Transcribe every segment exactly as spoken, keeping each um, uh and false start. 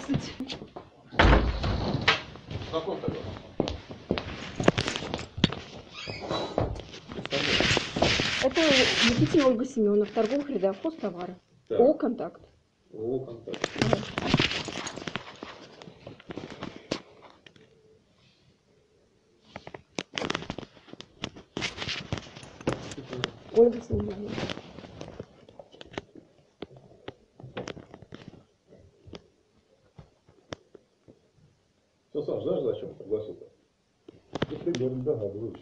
двадцать. Какой тогда? Это Никитина Ольга Семеновна, в торговых рядах хозтовары. ООО «Контакт». ООО «Контакт». Ага. Ольга Семеновна. Все, Саш, знаешь, зачем согласился? Я примерно догадываюсь.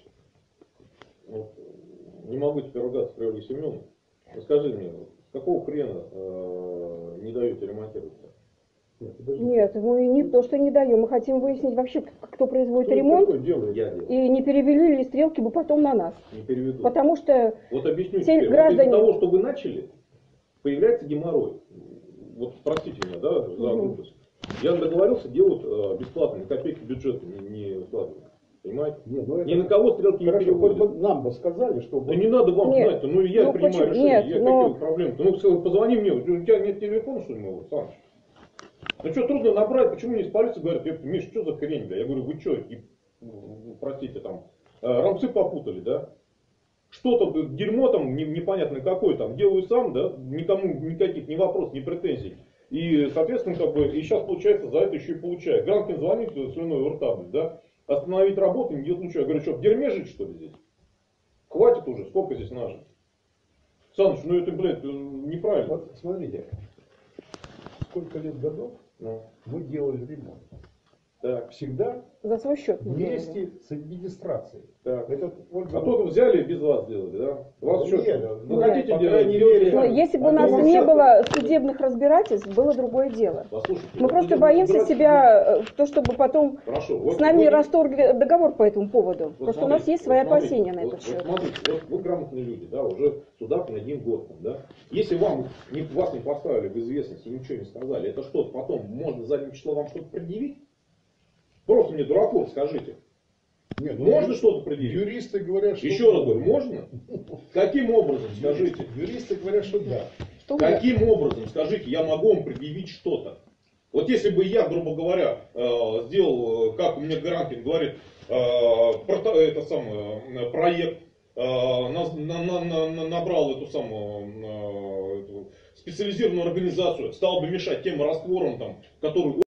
Вот, не могу теперь ругаться при Ольге Семеновне. Скажи мне, какого хрена э, не даете ремонтировать? Нет, Нет, мы не то, что не даем. Мы хотим выяснить вообще, кто производит кто ремонт. такое делает? Я делаю. И не перевели ли стрелки бы потом на нас. Не переведу. Потому что Вот объясню все теперь. граждане... Вот из-за того, что вы начали, появляется геморрой. Вот простите меня, да, за грубость. Я договорился, делают э, бесплатно, ни копейки бюджета не, не вкладывают. Понимаете? Нет, ну это... Ни на кого стрелки Хорошо, не переводят. хоть бы нам бы сказали, что... Да не надо вам Нет. знать-то, ну я Ну, принимаю почему? решение, Нет, я но... какие проблемы-то? Ну сказал, позвони мне, у тебя нет телефона, что ли, моего, Саныч? Ну что, трудно набрать, почему не из полиции говорят, Миш, что за хрень, да? Я говорю, вы что, и, простите, там, рамсы попутали, да? Что-то, дерьмо там, не, непонятно какое там, делаю сам, да, никому никаких ни вопросов, ни претензий. И, соответственно, как бы, и сейчас, получается, за это еще и получаю. Гранкин звонит, слюной у рта, да, остановить работу, не делать ничего. Я говорю, что, в дерьме жить, что ли, здесь? Хватит уже, сколько здесь нажить? Саныч, ну это, блядь, неправильно. Вот смотрите, сколько лет годов Ну, мы делали ремонт. так, За Всегда свой счет. мы делали. вместе с администрацией. так. Это Ольга... А только взяли и без вас сделали, да? Вас Нет, что, ну, вы хотите по делать? крайней делайте мере, Но сами. если бы у А нас то не все- было судебных разбирательств, было другое дело. Послушайте, Мы вот просто судебное боимся разбирательство- себя, э, то, чтобы потом Хорошо, вот с нами не вы- расторгли договор по этому поводу. Вот Просто у смотрите, нас есть вот свои смотрите, опасения на вот, этот вот счет. смотрите, вот вы грамотные люди, да, уже судак не один год, там, да. Если вам не, вас не поставили в известность и ничего не сказали, это что, потом можно задним числом вам что-то предъявить? Просто мне, дураков, скажите. Нет, ну, Можно ю- что-то предъявить? Юристы говорят, что... Еще раз говорю, можно? Каким образом, скажите? Юристы говорят, что да. Что мы- Каким образом, скажите, я могу вам предъявить что-то? Вот если бы я, грубо говоря, э, сделал, э, как мне Гранкин говорит, э, прото- это самое, э, проект, э, на- на- на- на- набрал эту самую э, эту специализированную организацию, стал бы мешать тем растворам, там, которые